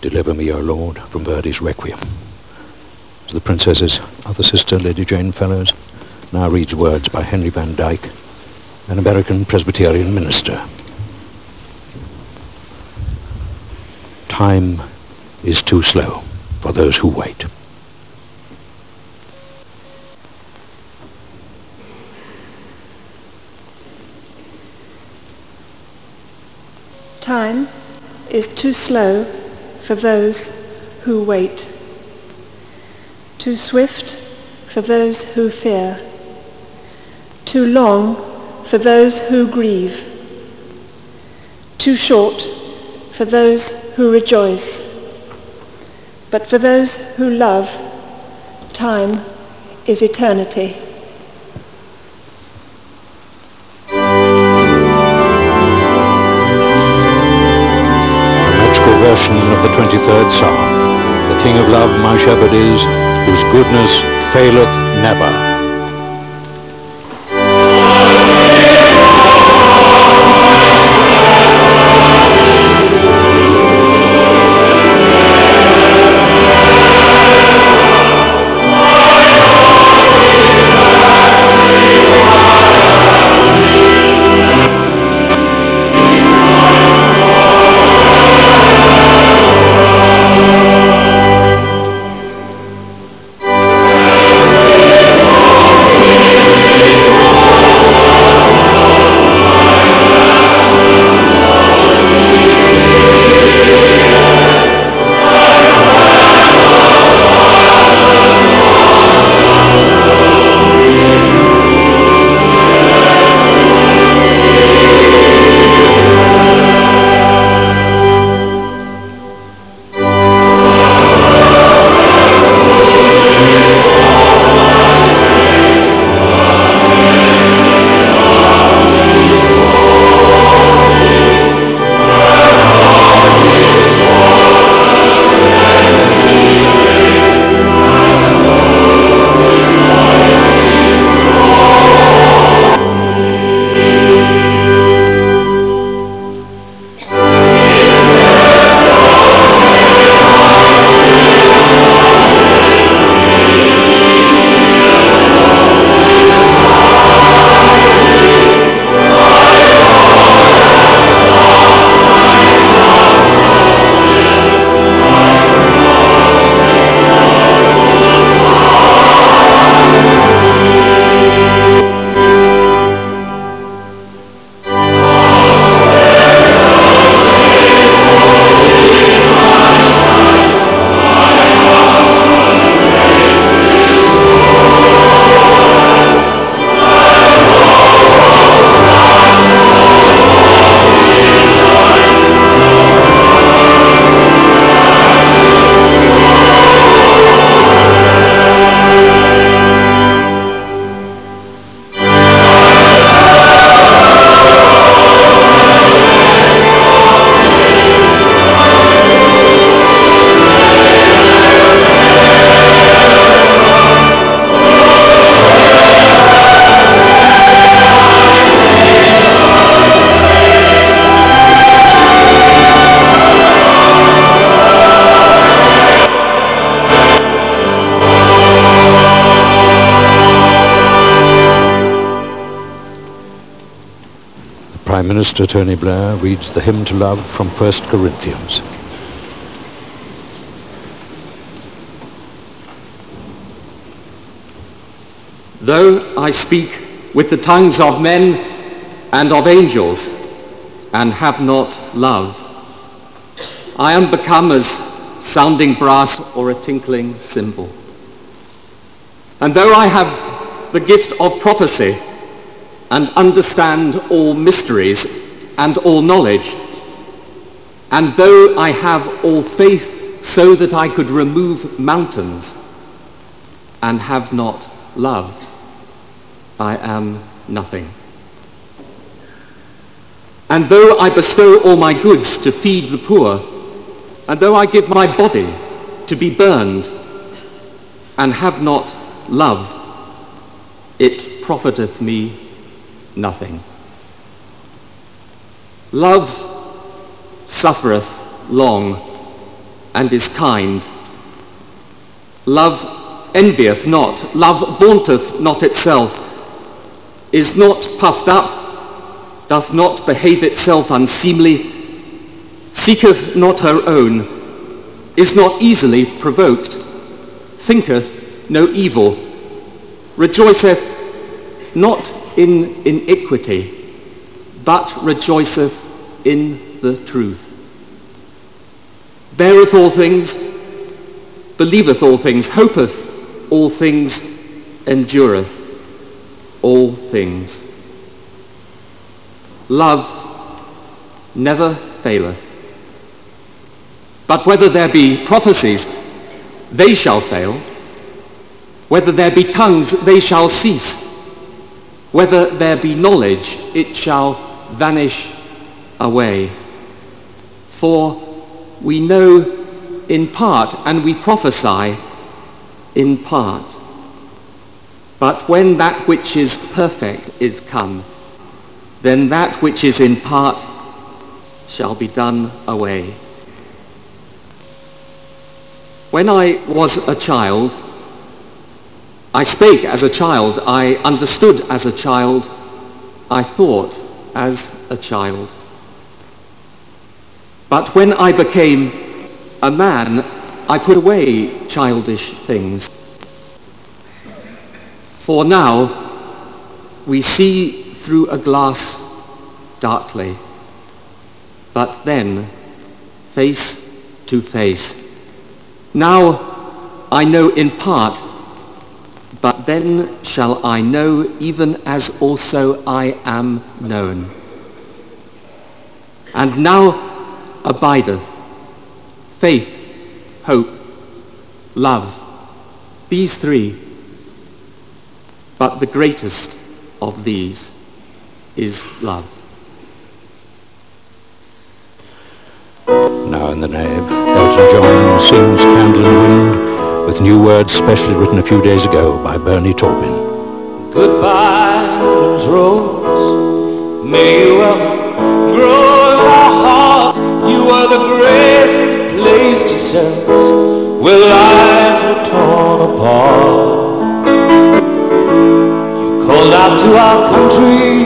Deliver me, O Lord, from Verdi's Requiem. To the Princess's other sister, Lady Jane Fellows, now reads words by Henry Van Dyke, an American Presbyterian minister. Time is too slow for those who wait. Time is too slow for those who wait, too swift for those who fear, too long for those who grieve, too short for those who rejoice. But for those who love, time is eternity. Version of the 23rd Psalm. The King of Love my shepherd is, whose goodness faileth never. Prime Minister Tony Blair reads the hymn to love from 1 Corinthians. Though I speak with the tongues of men and of angels, and have not love, I am become as sounding brass or a tinkling cymbal. And though I have the gift of prophecy, and understand all mysteries and all knowledge, and though I have all faith so that I could remove mountains, and have not love, I am nothing. And though I bestow all my goods to feed the poor, and though I give my body to be burned, and have not love, it profiteth me nothing. Love suffereth long and is kind. Love envieth not, love vaunteth not itself, is not puffed up, doth not behave itself unseemly, seeketh not her own, is not easily provoked, thinketh no evil, rejoiceth not in iniquity, but rejoiceth in the truth. Beareth all things, believeth all things, hopeth all things, endureth all things. Love never faileth. But whether there be prophecies, they shall fail. Whether there be tongues, they shall cease. Whether there be knowledge, it shall vanish away. For we know in part, and we prophesy in part. But when that which is perfect is come, then that which is in part shall be done away. When I was a child, I spake as a child, I understood as a child, I thought as a child. But when I became a man, I put away childish things. For now we see through a glass darkly, but then face to face. Now I know in part, but then shall I know even as also I am known. And now abideth faith, hope, love, these three. But the greatest of these is love. Now in the nave, Elton John sings Candle and Wind with new words specially written a few days ago by Bernie Taupin. Goodbye, England's rose, may you ever grow in our hearts. You are the grace that placed yourselves where lives were torn apart. You called out to our country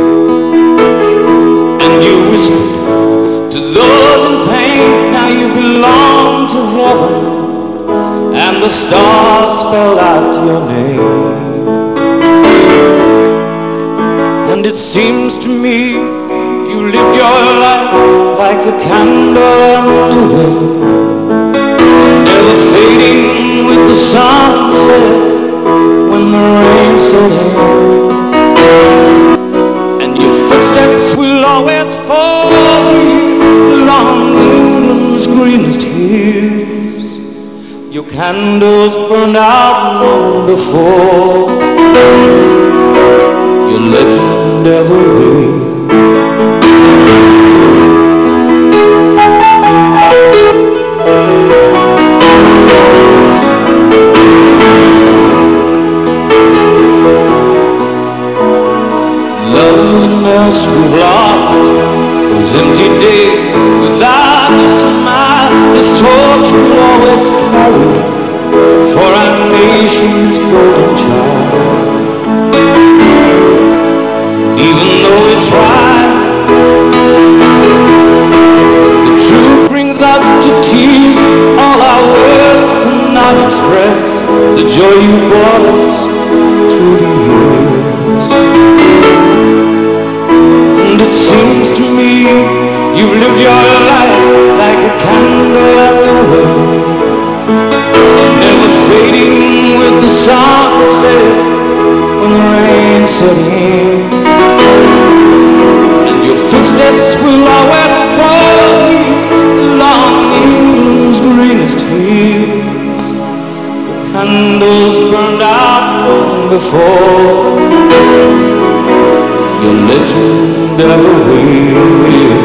and you whispered to those in pain. Now you belong to heaven and the stars spelled out your name. And it seems to me you lived your life like a candle on the wind, never fading with the sunset when the rain set in. And your footsteps will always follow you along England's greenest hills. Your candles burned out long before your legend ever will. Loneliness we've lost, those empty days without a smile, this torch we'll always carry for our nation's golden child. Even though we try, the truth brings us to tears. All our words cannot express the joy you brought us through the years. And it seems to me you've lived your life like a candle at the wind, never fading with the sunset when the rain set in. And your footsteps will always follow you along England's greenest hills. The candles burned out long before your legend ever will.